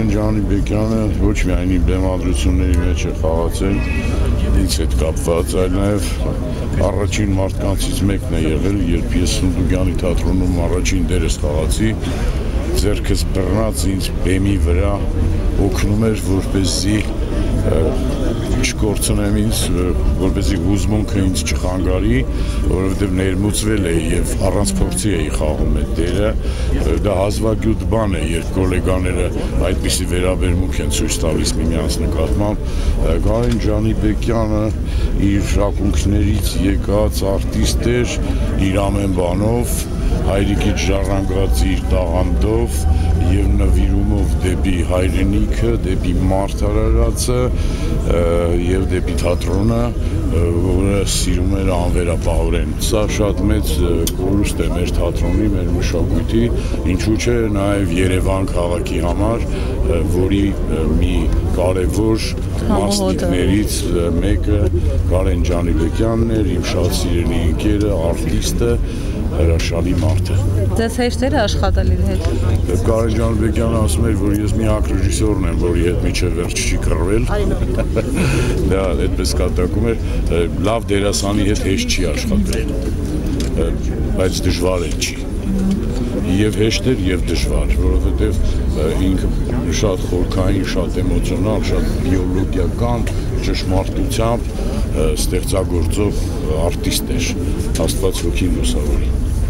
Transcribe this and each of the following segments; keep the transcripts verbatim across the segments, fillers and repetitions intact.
Կարեն Ջանիբեկյանը ոչ միայն իմ բեմադրությունների մեջ է խաղացել, ինձ հետ կապված, այլ նաև առաջին մարդկանցից մեկն է եղել, երբ ես Սունդուկյանի թատրոնում առաջին դերս խաղացի, ձեռքս բռնած ինձ բեմի վրա օգնում էր, որպեսզի չկորցնեմ ինձ, որպեսզի հուզմունքը ինձ չխանգարի, որովհետև ներմուծվել է եւ առանց փորձի էի խաղում այդ դերը, դա հազվագյուտ բան է, երբ գոլեգաները այդպիսի վերաբերմունք են ցույց տալիս միմյանց նկատմամբ։ Կարեն Ջանիբեկյանը իր ակունքներից եկած արտիստ էր, իր ամեն բանով, հայրիկից ժառանգած իր տաղանդով եւ նվիրումով դեպի հայրենիքը, դեպի մարդարարածը եւ դեպի թատրոնը, որը սիրում էր անվերապահորեն։ Սա շատ մեծ կորուստ է մեր թատրոնի, մեր մշակույթի, ինչու՞ չէ նաեւ Երևան քաղաքի համար, որի մի կարևոր մասնիկներից մեկը Կարեն Ջանիբեկյանն էր, իմ շատ սիրելի ընկերը, արտիստը, հրաշալի մարդ է։ Ձեզ հեշտ էր աշխատել իր հետ։ Կարեն Ջանիբեկյանը ասում էր, որ ես միակ ռեժիսորն եմ, որի հետ մինչև վերջ չի կռվել։ Դա այդպես կատակում էր, լավ դերասանի հետ հեշտ չի աշխատել, բայց դժվար էլ չի։ Եվ հեշտ էր, եւ դժվար, որովհետեւ ինքը շատ խորքային, շատ էմոցիոնալ, շատ բիոլոգիական ճշմարտությամբ ստեղծագործող արտիստ էր, Աստված հոգին լուսավորի։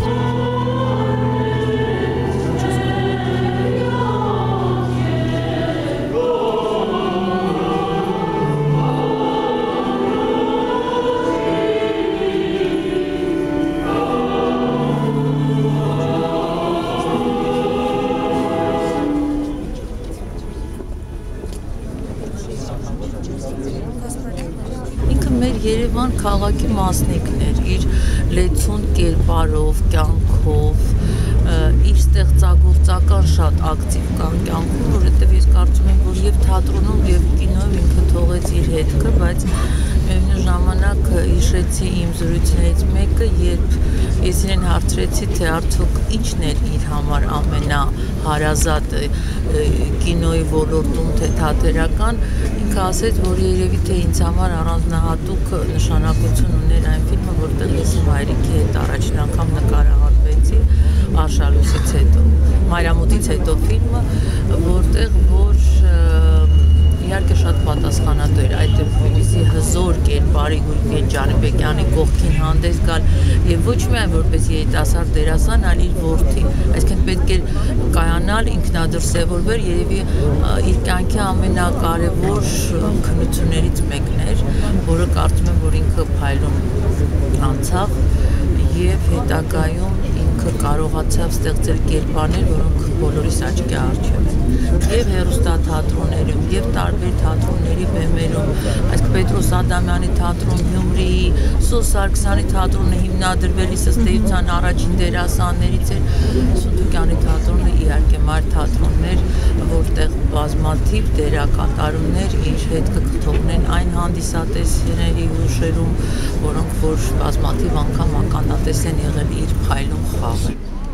Երևան քաղաքի մասնիկն էր, իր լեցուն կերպարով, կյանքով, իր ստեղծագործական շատ ակտիվ կյանքում, որովհետև ես կարծում եմ, որ եւ թատրոնում եւ կինոյում ինքը թողեց իր հետքը, բայց միևնույն ժամանակ հիշեցի իմ զրույցներից մեկը, երբ ես իրեն հարցրեցի, թե արդյոք ինչն էր իր համար ամենահարազատը կինոյի ոլորտում, թե թատերական, ինքը ասեց, որ երևի թե ինձ համար առանձնահատուկ նշանակություն ուներ այն ֆիլմը, որտեղ ես իմ հայրիկի հետ առաջին անգամ նկարահանվեցի Արշալույսից հետո, Մայրամուտից հետո ֆիլմը, որտեղ որ իհարկե շատ պատասխանատու էր այդ դեպքերից հզոր կերպարի Գուրգեն Ջանիբեկյանի կողքին հանդես գալ եւ ոչ միայն որպես երիտասարդ դերասան, այլ իր որդի, այսինքն պետք էր կայանալ ինքնադրսևորվել, երևի իր կյանքի ամենակարևոր քննություններից մեկն էր, որը կարծում եմ, որ ինքը փայլուն անցավ եւ հետագայում ինքը կարողացավ ստեղծել կերպարներ, որոնք բոլորիս աչքի առջև են։ Եվ հեռուստաթատրոններում, եւ տարբեր թատրոնների բեմերում, այսինքն Պետրոս Ադամյանի թատրոն Գյումրիի, Սոս Սարգսյանի թատրոնը հիմնադրվելիս ըստ էության առաջին դերասաններից էր, Սունդուկյանի թատրոնը իհարկե մայր թատրոններ, որտեղ բազմաթիվ դերակատարումներ իր հետ կթողնեն այն հանդիսատեսների հուշերում, որոնք որ բազմաթիվ անգամ ականատես են եղել իր փայլուն խաղը։